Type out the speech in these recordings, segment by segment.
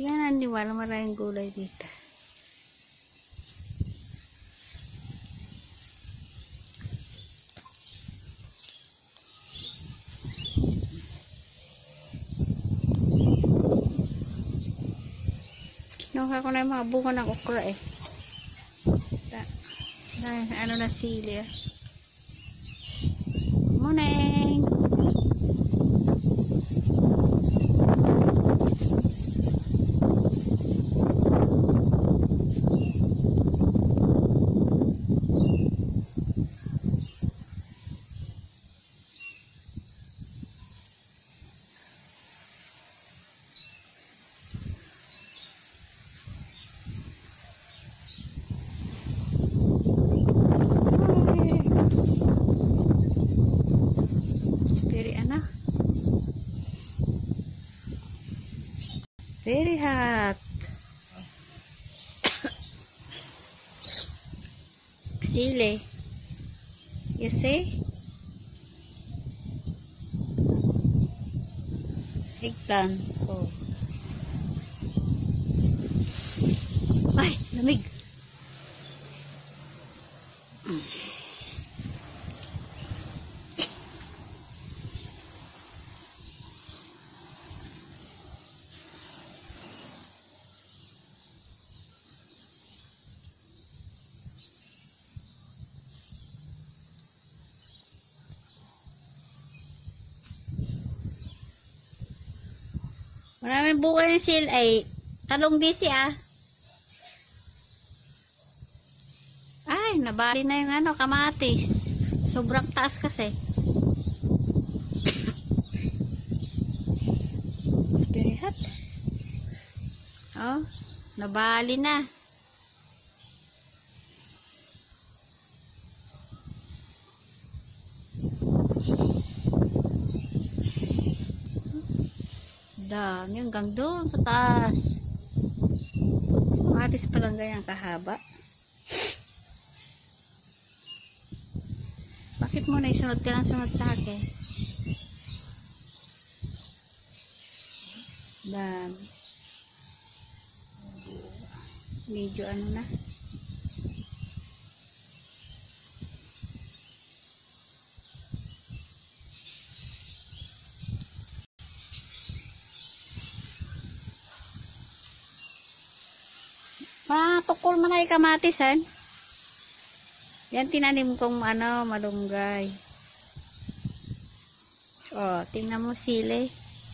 Yan, di wala maraming gulay dito. Kinuha ko na yung mga bunga ng okra eh. Ano na sili ah. Morning! Very hot. Sili. You see? Eggplant. Oh. Ay, lamig. Maraming buka ng sil ay talong disi ah. Ay, nabali na yung ano, kamatis. Sobrang taas kasi. It's very hot. Oh, nabali na. Dami hanggang doon sa taas. Kamatis pa lang ganyan kahaba. Bakit mo na isunod ka lang sunod sa akin? Dami. Medyo ano na. Tukol mo na yung kamatis, han? Yan tinanim kong ano, malunggay. Oh, tingnan mo sili.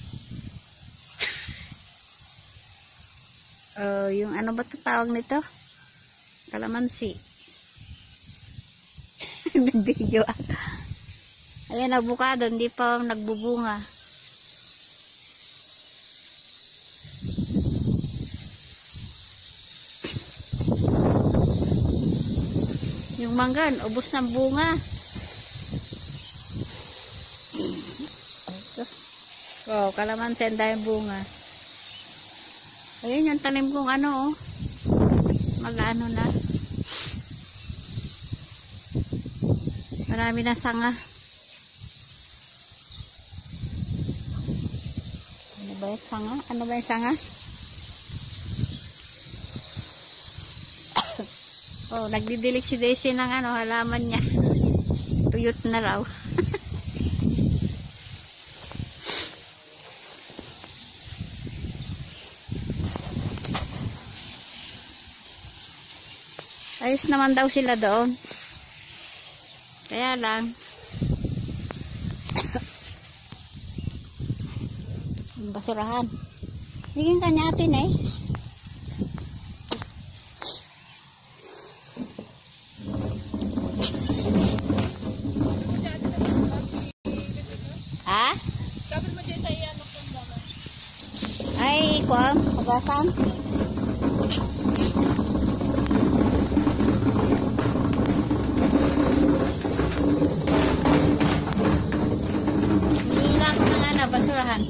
Oh, yung ano ba ito tawag nito? Kalamansi. Nag-video ako. Ayan, avocado, hindi pa nagbubunga. Yung manggan, ubos ng bunga. Oh, kalamansi, ang daming bunga. Ayun yung tanim kong ano, oh. Mag-ano na. Marami na sanga. Ano ba yung sanga? Ano ba yung sanga? Oh, nagdidilig si Daisy ng ano, halaman niya. Tuyot na raw. Ayos naman daw sila doon. Kaya lang. Basurahan. Bigyan ka niya atin eh. Ha? Kapit mo dyan sa iyanok ng daman. Ay, kuwang, pagasan. Hilang ko na nga na, basurahan.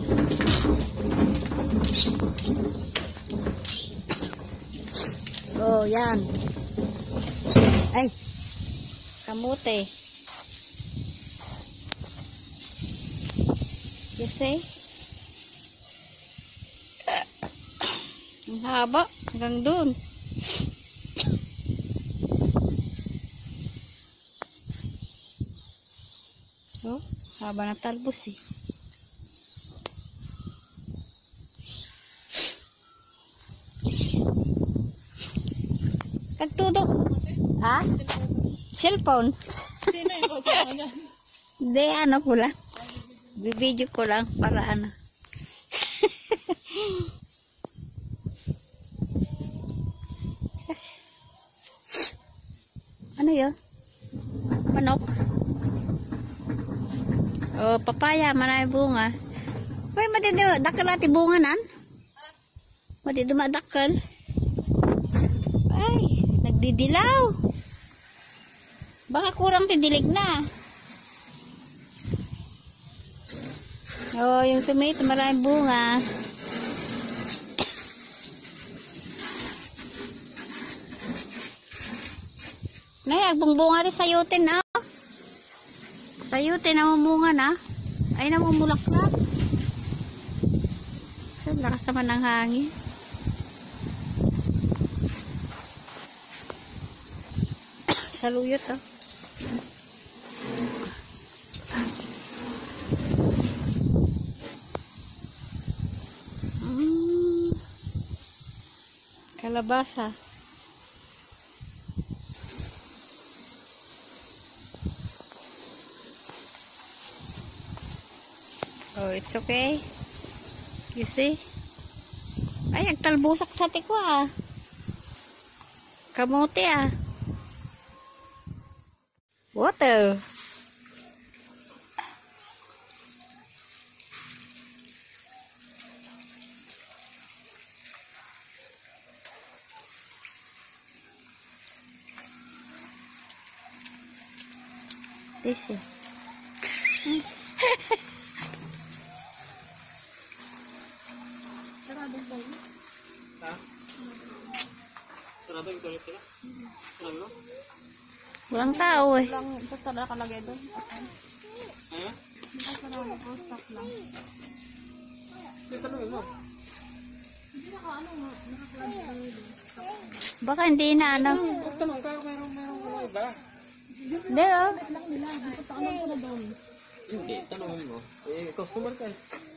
Oh, yan. Ay, kamote. You see? Ang haba. Hanggang dun. Oh, haba ng talbos eh. Tagtudok. Ha? Cellphone. Sino yung kausap mo niya? Hindi, ano ko lang. Bibidyo ko lang para ano. Ano yun? Manok. Oh, papaya, marami bunga. Uy, madidakal ati bunga nan? Madidumadakal. Ay, nagdidilaw. Baka kurang tidilig na. Oh, yung tomato, marami bunga. Nay, agbong bunga rin sayutin na. Sayutin, namumunga na. Ay, namumulaklak. Lakas naman ng hangin. Saluyot, oh. Kalabasa. Oh, it's okay. You see? Ay, nagtalbusak sa tiko ah. Kamote ah. Water. This is. Saradong ba yun? Ha? Saradong yung toilet nila? Sarado mo? Walang tao eh. Walang sasara ka lagay doon? Ha? Hindi ka sarado ko, stop lang. Sige, tanongin mo. Hindi na ka, nakaklad ka lang doon. Baka hindi na ano. Tanong ka, mayroong mga iba. Hindi oh. Hindi, tanongin mo. Eh, customer ka eh.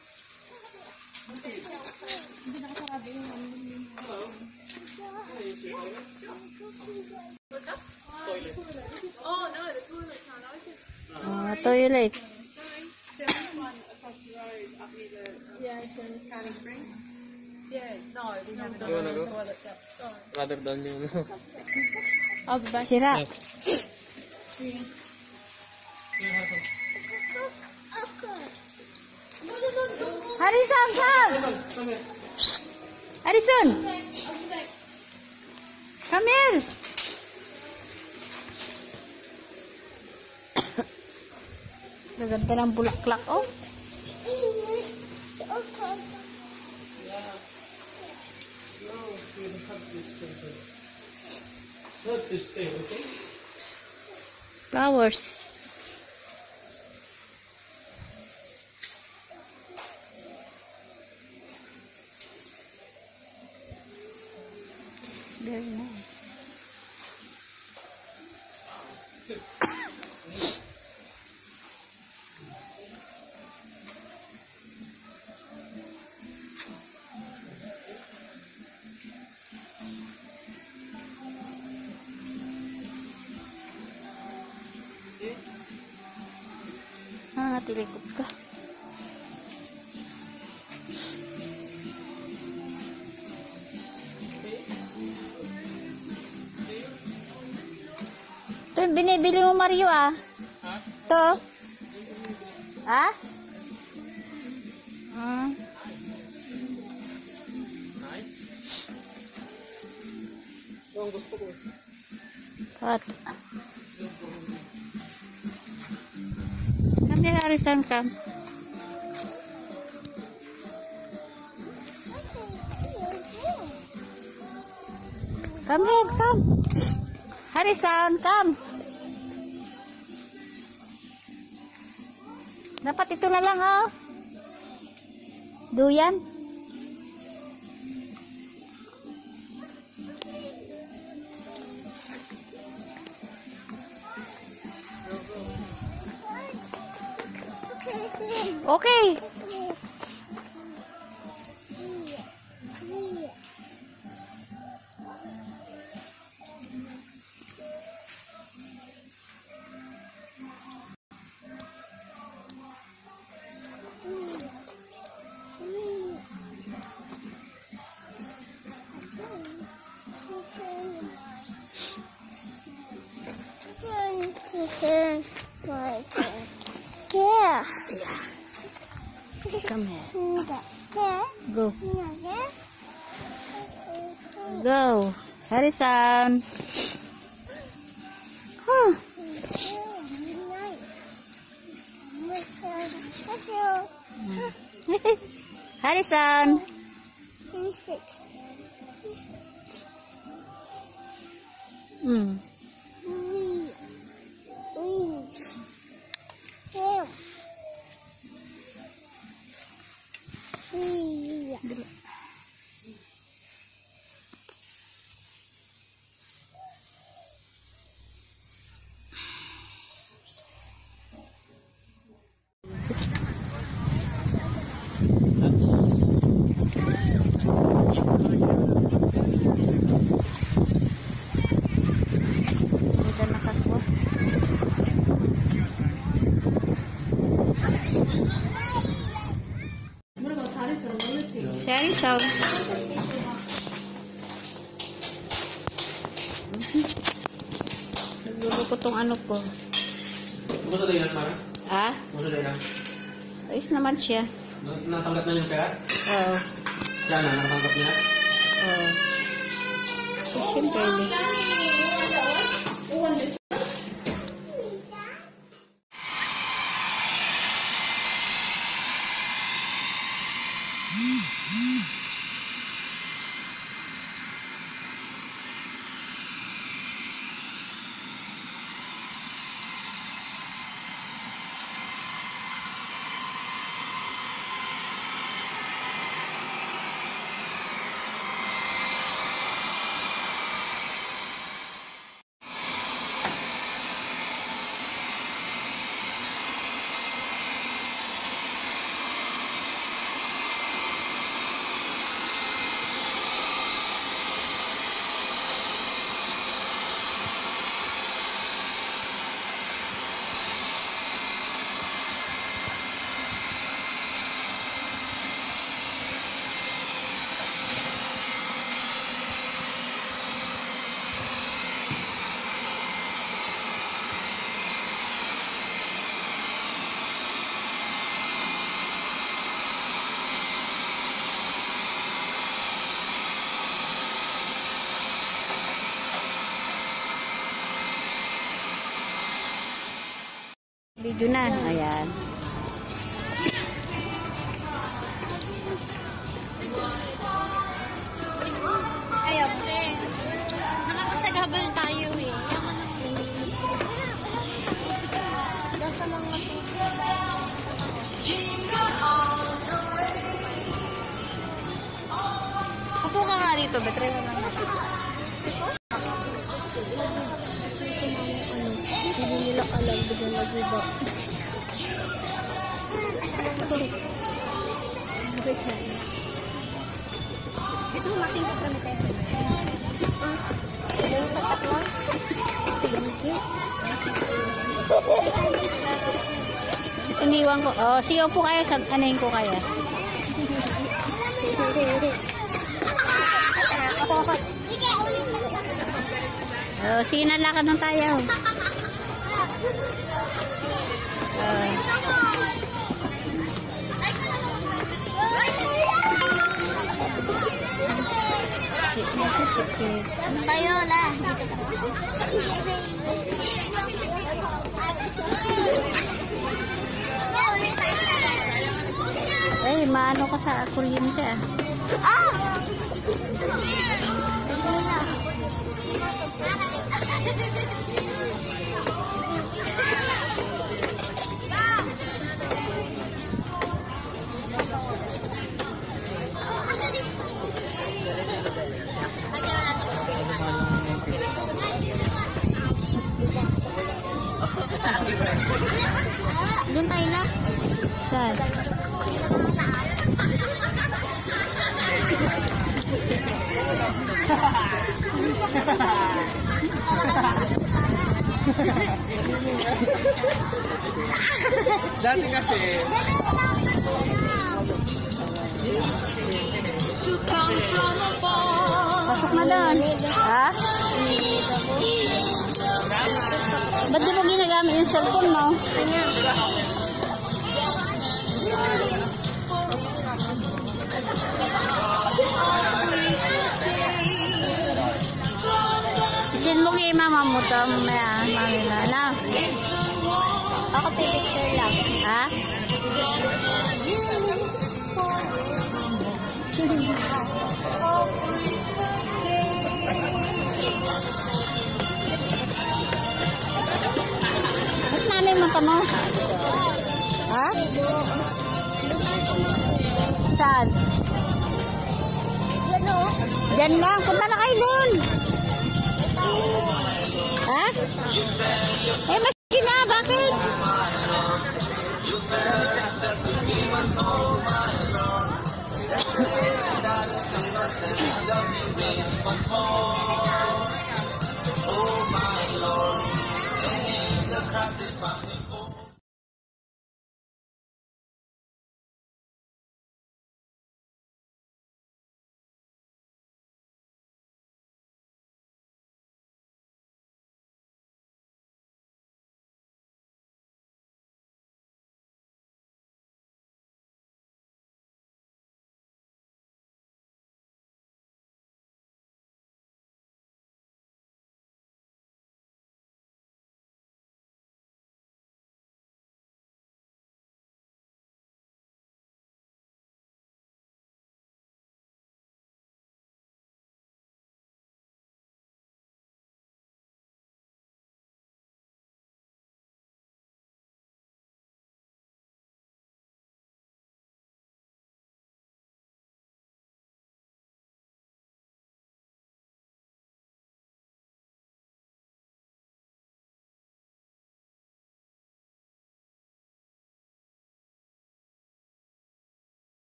Hindi nakasarabi yung toilet. Oh, no, the toilet's not open. Toilet. There is one across the road up near the Canning Springs. Yeah, no, we haven't done the toilets up. Sorry. Rather than yung... Oh, ba? Sira. Harrison, come! Harrison! Come here! Gaganda ng bulaklak, oh. Flowers. It's very nice. Tilikod ka. Ito yung binibili mo, Mario, ah. Ha? Ito. Ha? Nice. Ito ang gusto ko. What? Kami Harrison, come. Come here, come. Harrison, come. Dapat ito na lang, oh. Duyan. Okay. Yeah. Come here. Yeah. Go. Yeah. Go. Harrison. Huh. Harrison. Hmm. Udah nakakuha. Si Harrison. Nagluluko tong ano ko. Kumusta tayo yan, Mara? Ah? Kumusta tayo yan? Ayos naman siya. Natanggap na yung pera? Oo. Yan na, nakatanggap niya? Oo. So, siyempre, video na. Ayan. Ayaw, nakakasagabal tayo eh. Basta lang Upo ka nga dito. Betray mo lang natin. Hindi nila alam, biglang nag-iba. Ito, matingkot kami tayo. Ito sa tatlos. Iniwan ko. Oh, sige po kayo. Anayin ko kaya. Ako. Oh, sige na, lakad na tayo. Tayo na. Eh, maano ka sa kuryente ah. Doon tayo na. Saan? Dati kasi, Pasok na doon. Ha? Ba't di mo ginagamit yung cellphone mo? Isin mo kay mama mo to, mamaya, mami na. Ano? Ako picture lang. Ha? Ba't nanay mo to mo? Ha? Saan? Yan o. Diyan lang. Punta na kayo doon. Ha? Eh,